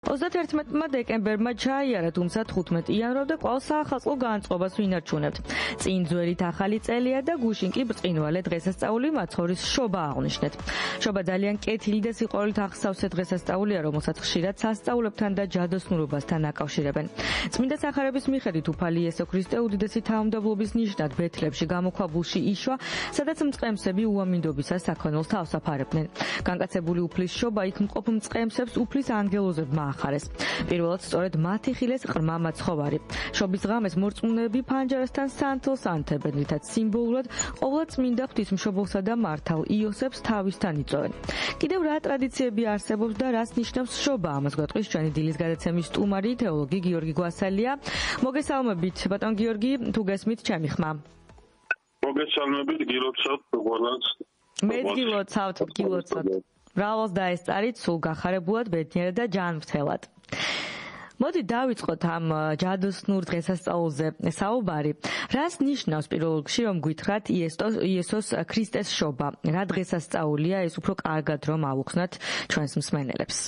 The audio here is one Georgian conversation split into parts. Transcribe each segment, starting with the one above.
31 დეკემბერმა ჩაიარა, თუმცა 15 იანვრამდე კვალ საახალწლო განწყობას ვინარჩუნებთ. წინ ძველით ახალი წელია და გუშინ კი ბრწყინვალე დღესასწაული მაცხოვრის შობა აღნიშნეთ. შობა ძალიან კეთილი და სიყვარულით აღსავსე დღესასწაულია, რომელსაც ხშირად სასწაულებთან და ჯადოსნურობასთან აკავშირებენ. წმინდა სახარების მიხედვით უფალი იესო ქრისტე უდიდესი თანამდებობის ნიშნად ბეთლემში გამოქვაბულში იშვა, სადაც მწყემსები უამინდობისას საქონელს თავსაფარებდნენ. განკაცებული უფლის შობა იქ მყოფ მწყემსებს უფლის ანგელოზებმა ახარეს. პირველად სწორედ მათი ხილეს ყრმა მაცხოვარი. შობის ღამეს მორწმუნეები ფანჯარასთან სანთელს ანთებენ, რითაც სიმბოლურად ყოველ წმინდა ღვთისმშობელსა და მართალ იოსებს თავისთან იწვევენ. კიდევ რა ტრადიციები არსებობს და რას ნიშნავს შობა? ამას გვეტყვის ჩვენი დილის გადაცემის სტუმარი, თეოლოგი გიორგი გვასალია. მოგესალმებით, ბატონ გიორგი, თუ გესმით ჩემი ხმა. მოგესალმებით, გილოცავთ ყველას. მე გილოცავთ. მრავალს დაესწარით, სულ გახარებულად, ბედნიერად და ჯანმრთელად. მოდი დავიწყოთ ამ ჯადოსნურ დღესასწაულზე საუბარი. რას ნიშნავს პირველ რიგში, რომ გვითხრათ იესოს ქრისტეს შობა? რა დღესასწაულია ეს უფრო კარგად რომ ავუხსნათ ჩვენს მსმენელებს?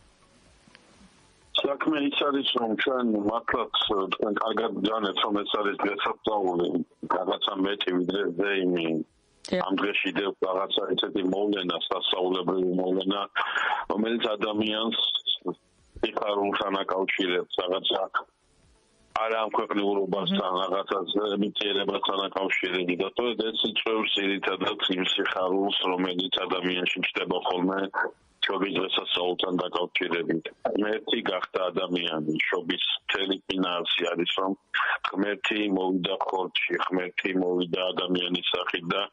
საქმე ის არის, რომ ჩვენ მართლაც თქვენ კარგად ჯანეთ, რომ ეს არის დღესასწაული, რაღაცა მეტი ვიდრე ზეიმი. ამ დღეში დევს რაღაცა ესეთი მოვლენა, სასწაულებრივი მოვლენა, რომელიც ადამიანს სიხარულთან აკავშირებს, რაღაცა არა ამ ქვეყნიურობასთან, რაღაცა მიწიერებასთან აკავშირებს და თორედ ეს იწვევს ძირითადად იმ სიხარულს, რომელიც ადამიანში ჩნდება ხოლმე შობის დღესასწაულთან დაკავშირებით. ღმერთი გახდა ადამიანი, შობის მთელი ფინანსი არის, რომ ღმერთი მოვიდა ხორცში, ღმერთი მოვიდა ადამიანის სახით და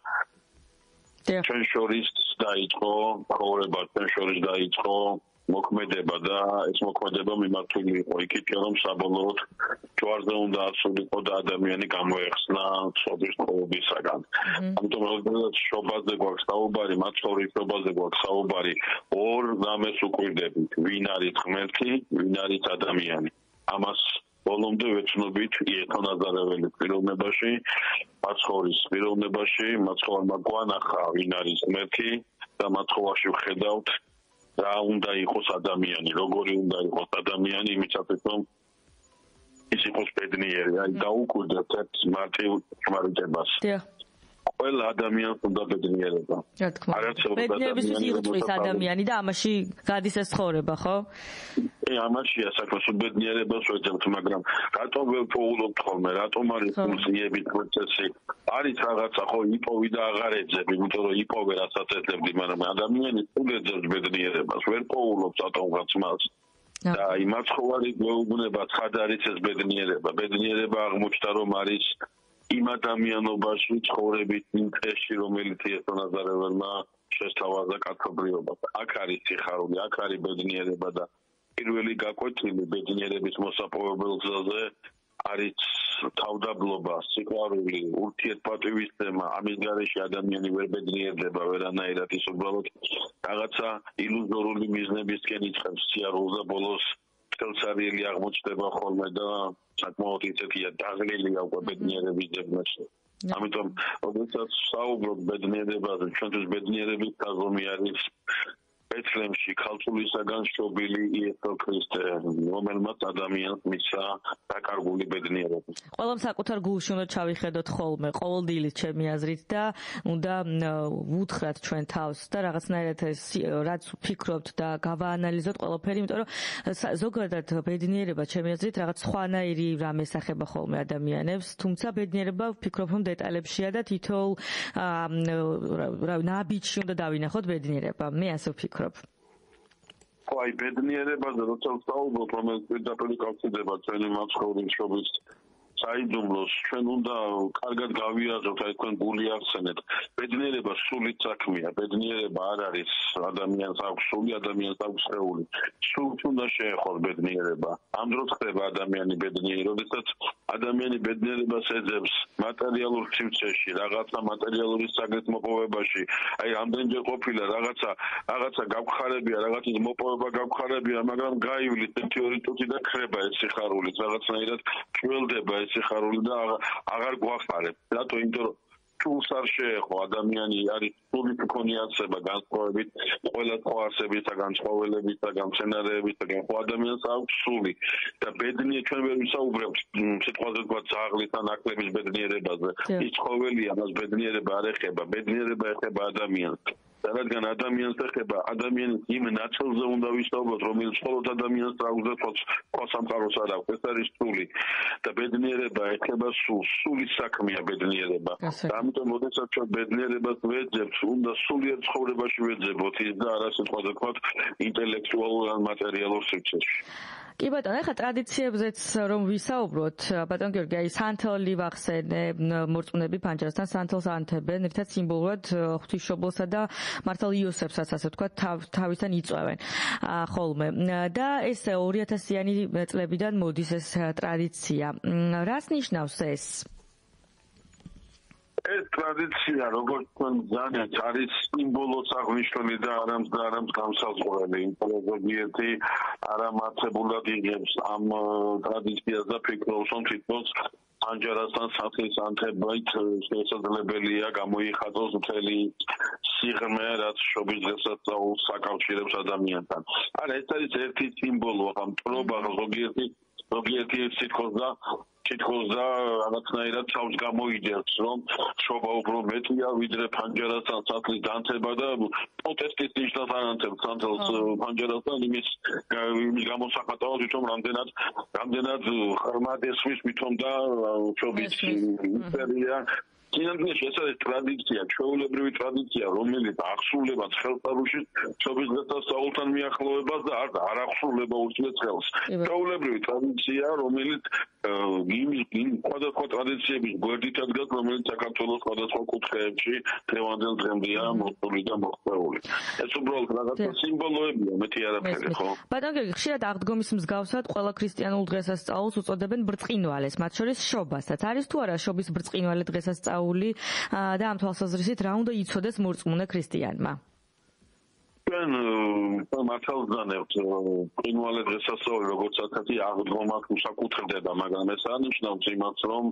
ჩვენ შორის დაიწყო ცხოვრება, ჩვენ შორის დაიწყო მოქმედება და ეს მოქმედება მიმართული იყო იქით, რომ საბოლოოდ ჯვარზე უნდა ასულიყო და ადამიანი გამოეხსნა სოფლის ცხოვრებისაგან. ამიტომ როდესაც შობაზე გვაქვს საუბარი, მაცხოვრის შობაზე გვაქვს საუბარი, ორ რამეს უკვირდებით, ვინ არის ღმერთი, ვინ არის ადამიანი. ამას ბოლომდე ვეცნობით იესო ნაზარეველი პიროვნებაში, მაცხოვრის პიროვნებაში, მაცხოვარმა გვანახა, ვინ არის ღმერთი და მაცხოვარში ვხედავთ რა უნდა იყოს ადამიანი, როგორი უნდა იყოს ადამიანი, იმისათვის რომ ის იყოს ბედნიერი, აი დაუკვირდეთ ერთ მარტივ ჭმარიტებას. ყველა ადამიანს უნდა ბედნიერება. რა თქმა უნდა. ბედნიერებისთვის იღწვის ადამიანი და ამაში გადის ეს ცხოვრება, ხო? ამაშია საქმე, ბედნიერებას ვეძებთ, მაგრამ რატომ ვერ პოულობთ ხოლმე, რატომ არის ფუნქციების პროცესი? არის რაღაცა ხო იპოვი და აღარ ეძები, იმიტომ რომ იპოვე რასაც ეძებდი, მაგრამ ადამიანი სულ ეძებს ბედნიერებას, ვერ პოულობთ რატომღაც მას. და აი მაცხოვარი გვეუბნება, ცხად არის ეს ბედნიერება. ბედნიერება აღმოჩნდა, რომ არის იმ ადამიანობაში ცხოვრების იმ წესში, რომელიც იესო ნაზარეველმა შესთავაზა კაცობრიობას. აქ არის სიხარული, აქ არის ბედნიერება და პირველი გაკვეთილი ბედნიერების მოსაპოვებელ გზაზე არის თავდაბლობა, სიყვარული, ურთიერთპატივისცემა. ამის გარეშე ადამიანი ვერ ბედნიერდება ვერანაირად, ის უბრალოდ რაღაცა ილუზორული მიზნებისკენ იწყებს სიარულს და ბოლოს ხელსარიელი აღმოჩნდება ხოლმე და საკმაოდ ისეთია დაღლილია უკვე ბედნიერების ძებნაში. ამიტომ როდესაც საუბრობ ბედნიერებაზე, ჩვენთვის ბედნიერების საზომი არის ბეთლემში ქალწულისაგან შობილი იესო ქრისტე, რომელმაც ადამიანს მისცა დაკარგული ბედნიერება. ყველამ საკუთარ გულში უნდა ჩავიხედოთ ხოლმე, ყოველდღიურად ჩემი აზრით და უნდა ვუთხრათ ჩვენ თავს და რაღაცნაირად რაც ვფიქრობთ და გავაანალიზოთ ყველაფერი, იმიტომ რომ ზოგადად ბედნიერება ჩემი აზრით რაღაც სხვანაირი რამეს ეხება ხოლმე ადამიანებს, თუმცა ბედნიერება ვფიქრობ რომ დეტალებშია და თითოეულ ნაბიჯში უნდა დავინახოთ ბედნიერება. მე ასე ვფიქრობ. აი ბედნიერებაზე როცა ვსაუბრობ, რომელიც პირდაპირ კავშირდება ჩვენი მაცხოვრის შობის საიდუმლოს, ჩვენ უნდა კარგად გავიაზროთ, აი თქვენ გული ახსენეთ. ბედნიერება სულით საქმეა, ბედნიერება არ არის ადამიანს აქვს სული, ადამიანს აქვს სხეული. სულს უნდა შეეხოს ბედნიერება. ამ დროს ხდება ადამიანი ბედნიერი, როდესაც ადამიანი ბედნიერებას ეძებს მატერიალურ სივრცეში, რაღაცა მატერიალური საგეთ მოპოვებაში. აი ამდენჯერ ყოფილა რაღაცა გავხარებია, რაღაცის მოპოვება გავხარებია, მაგრამ გაივლის ერთი ორი წუთი და ხრება ეს სიხარული, რაღაცნაირად ჭველდება ეს სიხარული და აღარ გვახარებ. რატო? იმიტომ რომ თულს არ შეეხო ადამიანი არის სული მქონიაცება განსხვავებით ყველა სხვა არსებისაგან ცხოველებისაგან მცენარეებისაგან ხო ადამიანს აქვს სული და ბედნიერი ჩვენ ვერ ვისაუბრებთ სიტყვაზე თქვა ძაღლის ან აკლების ბედნიერებაზე ის ცხოველია მას ბედნიერება არ ეხება ბედნიერება ეხება ადამიანს რადგან ადამიანს ეხება ადამიანის იმ ნაწილზე უნდა ვისაუბროთ რომელიც მხოლოდ ადამიანს დაუძლებთ სხვა სამყაროს არ აქვს ეს არის სული და ბედნიერება ეხება სულის საქმეა ბედნიერება და ამიტომ როდესაც ჩვენ ბედნიერებას ვეძებთ უნდა სულიერ ცხოვრებაში ვეძებოთ ის და არა სიტყვაზე ვთქვათ ინტელექტუალურ ან მატერიალურ სივრცეში კი ბატონო, ახლა ტრადიციებზეც რომ ვისაუბროთ, ბატონ გიორგი, აი სანთელი ვახსენე, მორწმუნეები ფანჯარასთან სანთელს ანთებენ, ერთად სიმბოლურად ღვთისმშობლსა და მართალ იოსებსაც ასე ვთქვათ, თავისთან იწვევენ ხოლმე. და ეს 2000-იანი წლებიდან მოდის ეს ტრადიცია. რას ნიშნავს ეს? ეს ტრადიცია როგორც თქვენ ძალიან არის სიმბოლოს აღნიშნული და არამც განსაზღვრელი იმპერატორი არამართებულად იღებს ამ ტრადიციას და ფიქრობს რომ თვითონ ფანჯარასთან სანთლის ანთებით შესაძლებელია გამოიხატოს მთელი სიღრმე რაც შობის დღესასწაულს აკავშირებს ადამიანთან. არა ეს არის ერთი სიმბოლო ახლა მტრობა ზოგიერთი თითქოს და რაღაცნაირად თავს გამოიძებს რომ შობა უფრო მეტია ვიდრე ფანჯარასთან სანთლის დანთება და პროტესტის ნიშნავს ანთებს სანთელს ფანჯარასთან იმის გამოსახატავად თვითონ რამდენად ხმად ესმის თვითონ და შობის იმპერია Sinanțe asta de tradiția, ჩვეულებრივი ტრადიცია, რომელიც აღსრულება ხელსარულში, შობის დღესასწაულთან მიახლოვებას და არ აღსრულება უშლის ხელს. ჩვეულებრივი ტრადიცია, რომელიც იმ სხვადასხვა ტრადიციების გვერდით ადგას, რომელიც საქართველოს სხვადასხვა კუთხეებში დღევანდელ დღემდეა მოწყობილი და მოხსნეული. ეს უბრალოდ რაღაცა სიმბოლოებია, მეტი არაფერი, ხო? ბატონ გიორგი, ხშირად აღდგომის მსგავსად ყველა ქრისტიანულ დღესასწაულს უწოდებენ ბრწყინვალეს, მათ შორის შობასაც. არის თუ არა შობის ბრწყინვალე დღესასწაული და ამ თვალსაზრისით რა უნდა იცოდეს მორწმუნე ქრისტიანმა? ჩვენ მართალს განევთ ბრწყინვალე დღესასწაული როგორც ასეთი აღდგომას უსაკუთრდება, მაგრამ ეს ანიშნავს იმას, რომ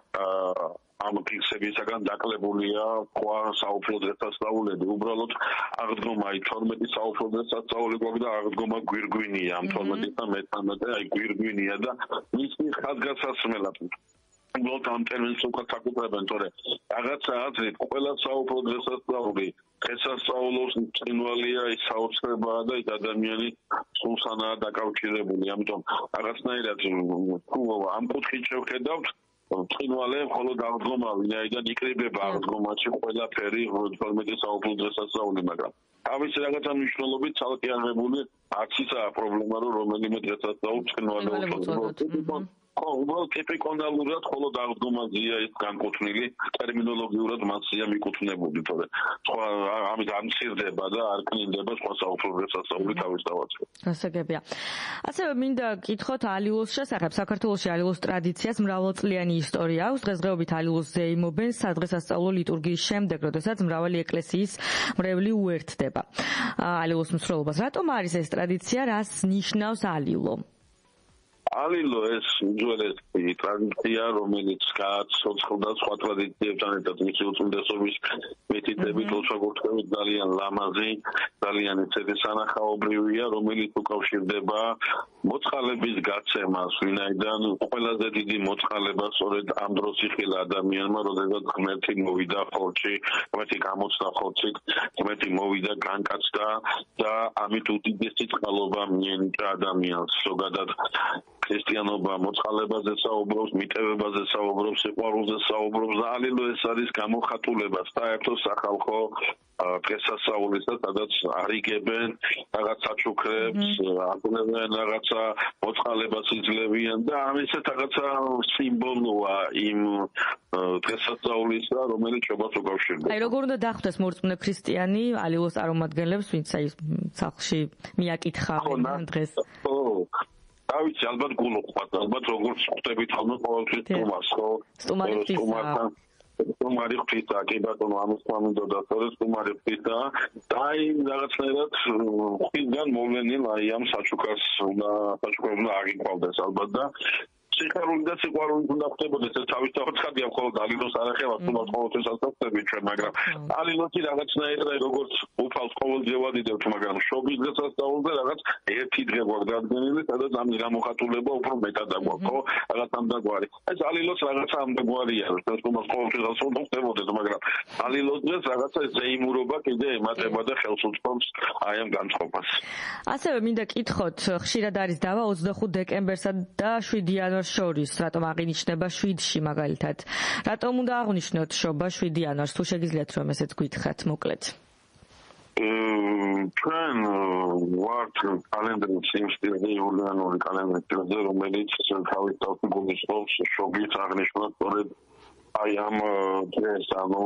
ამ ფიქსებისაგან დაკლებულია სხვა საუფლო დღესასწაულები. უბრალოდ აღდგომა 12 საუფლო დღესასწაული გვაქვს და აღდგომა გვირგვინია. ამ 12 და 13 აი გვირგვინია და მისი ხაზგასასმელად უბრალოდ ამ ტერმინს უკეთ აკუთვნებენ, თორე რაღაცა აზრით ყველა საუფლო დღესასწაული დღესასწაულობს ბრწყინვალეა, ის საოცრებაა და ის ადამიანი სულსანაა დაკავშირებული. ამიტომ რაღაცნაირად თუ ამ კუთხით შევხედავთ ბრწყინვალე მხოლოდ აღდგომა, ვინაიდან იკრიბება აღდგომაში ყველაფერი 12 საუფლო დღესასწაული, მაგრამ ამის რაღაცა მნიშვნელობით ცალკე აღებული არც ისაა პრობლემა, რომ რომელიმე დღესასწაულს ბრწყინვალე უწოდოთ. ხო, უბრალოდ ეპიკონალურად მხოლოდ აღდგომაზეა ის განკუთვნილი, ტერმინოლოგიურად მასია მიკუთვნებული, თორე სხვა ამით არ მცირდება და არ კნინდება სხვა საუფლო დღესასწაული თავისთავად. გასაგებია. ასევე მინდა გითხოთ ალილოს შესახებ. საქართველოში ალილოს ტრადიციას მრავალწლიანი ისტორია აქვს. დღესდღეობით ალილოს ზეიმობენ სადღესასწაულო ლიტურგიის შემდეგ, როდესაც მრავალი ეკლესიის მრევლი უერთდება ალილოს მსვლელობას. რატომ არის ეს ტრადიცია, რას ნიშნავს ალილო? ალილო ეს უძველესი ტრადიცია, რომელიც გააცოცხლდა სხვა ტრადიციებთან ერთად, მისი უწმიდესობის მითითებით, ლოცვა-კურთხევით ძალიან ლამაზი, ძალიან ისეთი სანახაობრივია, რომელიც უკავშირდება მოწყალების გაცემას, ვინაიდან ყველაზე დიდი მოწყალება სწორედ ამ დროს იხილა ადამიანმა, როდესაც ღმერთი მოვიდა ხორცში, ღმერთი გამოჩნდა ხორცით, ღმერთი მოვიდა, განკაცდა და ამით უდიდესი წყალობა მიენიჭა ადამიანს. ზოგადად ქრისტიანობა მოწყალებაზე საუბრობს, მიტევებაზე საუბრობს, სიყვარულზე საუბრობს და ალილო ეს არის გამოხატულება საერთო სახალხო დღესასწაულისა, სადაც არიგებენ რაღაც საჩუქრებს, აკვნევენ რაღაცა მოწყალებას იძლევიან და ამისეთ რაღაცა სიმბოლოა იმ დღესასწაულისა, რომელიც შობას უკავშირდება. აი როგორ უნდა დახვდეს მორწმუნე ქრისტიანი ალილოს წარმომადგენლებს, ვინც აი სახლში მიაკითხავენ ამ დღეს? დავიცი, ალბათ გულუხმად, ალბათ როგორც ხვდებით ხოლმე ყოველთვის სტუმარს, ხო? სტუმარი ღვთისა, კი ბატონო, ამის თამინდოდა, თორე სტუმარი ღვთისა და აი რაღაცნაირად ღვთისგან მოვლენილ აი ამ საჩუქრებს უნდა აღიქვავდეს ალბათ და სიხარული და სიყვარული უნდა ხდებოდეს, ეს თავისთავად ხადია მხოლოდ ალილოს არ ეხება, თუმცა ყოველთვის ასწავლები ჩვენ, მაგრამ ალილოსი რაღაცნაირად როგორც უფალს ყოველდღიურად იდევთ, მაგრამ შობის დღესასწაულზე რაღაც ერთი დღე გვაქვს დადგენილი, სადაც ამის გამოხატულება უფრო მეტად აგვაქვს, ხო? რაღაც ამდაგვარი. ეს ალილოს რაღაცა ამდაგვარია, თუმცა ყოველთვის ასწავლები ხდებოდეს, მაგრამ ალილოს დღეს რაღაცა ზეიმურობა კიდე ემატება და ხელს უწყობს აი ამ განწყობას. ასევე მინდა კითხოთ, ხშირად არის დავა 25 დეკემბერსა და 7 იანვარს შორის, რატომ აღინიშნება 7-ში მაგალითად? რატომ უნდა აღნიშნოთ შობა 7 იანვარს? თუ შეგიძლიათ რომ ესეც გითხრათ მოკლედ. ჩვენ ვართ კალენდრის იმ სტილზე, იულიანური კალენდრის სტილზე, რომელიც თავისთავად გულისხმობს შობის აღნიშვნას სწორედ აი ამ დღეს, ანუ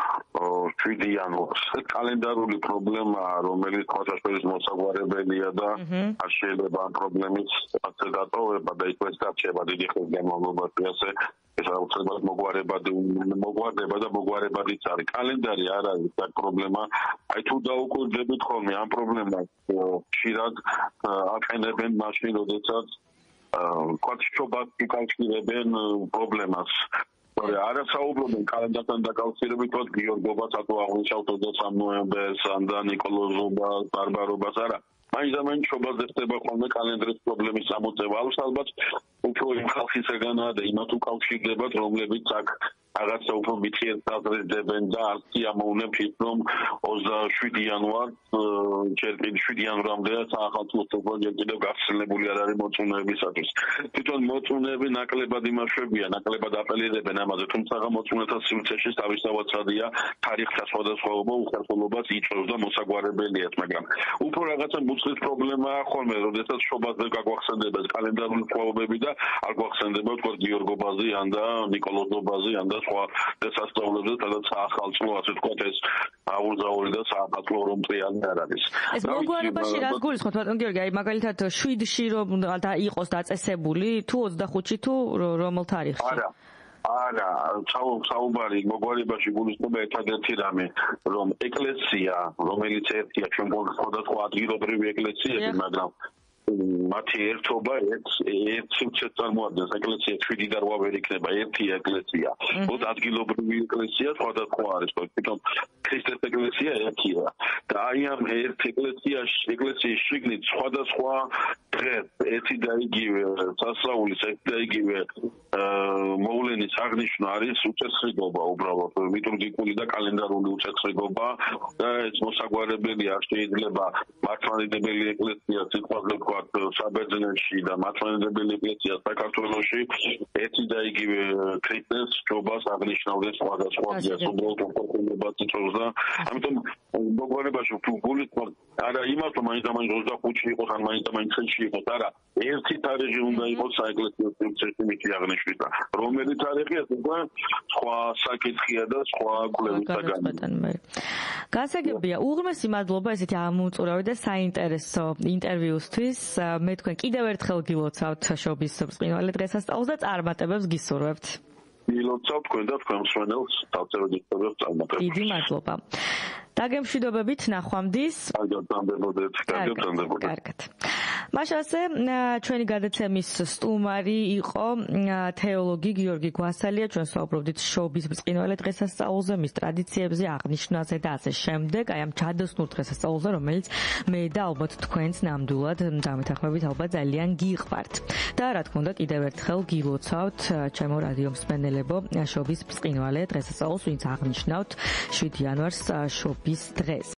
7 იანვარს. კალენდარული პრობლემაა, რომელიც ყოველთვის მოსაგვარებელია და არ შეიძლება ამ პრობლემის ასე დატოვება და იქვე დარჩება დიდი ხნის განმავლობაში, ასე ეს აუცილებლად მოგვარდება და მოგვარებადიც არის. კალენდარი არ არის ეს პრობლემა. აი თუ დაუკვირდებით ხოლმე ამ პრობლემას ხშირად აყენებენ მაშინ, როდესაც კავშირს უკავშირებენ პრობლემას. არა საუბრობენ კალენდართან დაკავშირებით, რომ გიორგობას ათო აღნიშნავთ 23 ნოემბერს, და ნიკოლოზ ზუბას, ბარბარობას, არა. მაინც შობაზე ხდება ხოლმე კალენდრის პრობლემის გამოწვევა. ალბათ უფრო იმ ხალხისგანაა და იმათ უკავშირდებათ, რომლებიც აქ რაღაცა უფრო მithიერ საზრდებენ და არც ამოვნებთ ის, რომ 27 იანვარს ჯერ კიდევ 7 იანვრამდე სახელმწიფო პროექტი კიდევ გახსნილებული არ არის მოწმეებისათვის. თვითონ მოწმეები ნაკლებად იმაშვებიან, ნაკლებად აპელირებენ ამაზე, თუმცა მოწმეთა სივრცეში თავისთავად სადია თარიღთა სხვადასხვაობა უხერხულობას იწვევს და მოსაგვარებელიათ, მაგრამ უფრო რაღაცა მუცლის პრობლემაა ხოლმე, როდესაც შობაზე გაგვახსენდება კალენდარული ხვაობები და არ გვახსენდება თქო გიორგობაზე ან და ნიკოლოზობაზე ან და სხვა დასასწავლებზე, სადაც ახალწლო ასე ვთქვათ ეს აუზაური და საახალწლო რომ წრიანი არ არის. ეს მოგვარებაში რას გულისხმობთ, ბატონ გიორგი, აი მაგალითად 7-ში რომ და იყოს დაწესებული, თუ 25-ში თუ რომელ თარიღში? არა, საუბარი მოგვარებაში გულისხმობა ერთადერთი რამე, რომ ეკლესია, რომელიც ერთია, ჩვენ სხვადასხვა ადგილობრივი ეკლესიები, მაგრამ მათი ერთობა ერთ სივრცეს წარმოადგენს. ეკლესია 7 და 8 ვერ იქნება, ერთი ეკლესია. მოდი ადგილობრივი ეკლესია სხვადასხვა არის, თვითონ ქრისტეს ეკლესია ერთია. და აი ამ ერთ ეკლესიის შიგნით სხვადასხვა დღეს ერთი და იგივე სასწაულის ერთი და იგივე მოვლენის აღნიშვნა არის უწესრიგობა უბრალოდ, ლიტურგიკული და კალენდარული უწესრიგობა და ეს მოსაგვარებელი არ შეიძლება მართლმადიდებელი ეკლესია სიტყვაზე საბერძნეთში და მართლმადიდებელი ეკლესია საქართველოში ერთი და იგივე ქრისტეს ჯობას აღნიშნავდნენ სხვადასხვა დღეს, უბრალოდ უყურებლობას იწვევს და ამიტომ მოგვარებაში თუ გულისხმობ არა იმას, რომ მაინც 25-ში იყოს ან მაინც 6-ში იყოს, არა, ერთი თარიღი უნდა იყოს საეკლესიო სივრცეში მითი აღნიშვნის და რომელი თარიღი ეს უკვე სხვა საკითხია და სხვა კვლევის საგანი. გასაგებია, უღრმესი მადლობა ესეთი ამოუწურავი და საინტერესო ინტერვიუსთვის. მე თქვენ კიდევ ერთხელ გილოცავთ შობის ბრწყინვალე დღესასწაულს და წარმატებებს გისურვებთ. გილოცავთ თქვენ და თქვენ მსმენელს დავწეროთ წარმატებებს. დიდი მადლობა. დაგემშვიდობებით ნახვამდის. კარგად. მაშასე ჩვენი გადაცემის სტუმარი იყო თეოლოგი გიორგი გვასალია. ჩვენ საუბრობდით შობის ბრწყინვალე დღესასწაულზე, მის ტრადიციებზე, აღნიშვნაზე და ასე შემდეგ. აი ამ ჩადოსნურ დღესასწაულზე, რომელიც მე და ალბათ თქვენც ნამდვილად დამეთანხმებით ალბათ ძალიან გიყვართ. და რა თქმა უნდა, კიდევ ერთხელ გილოცავთ ჩემო რადიო მსმენელებო შობის ბრწყინვალე დღესასწაულს, ვინც აღნიშნავთ 7 იანვარს შობის დღეს.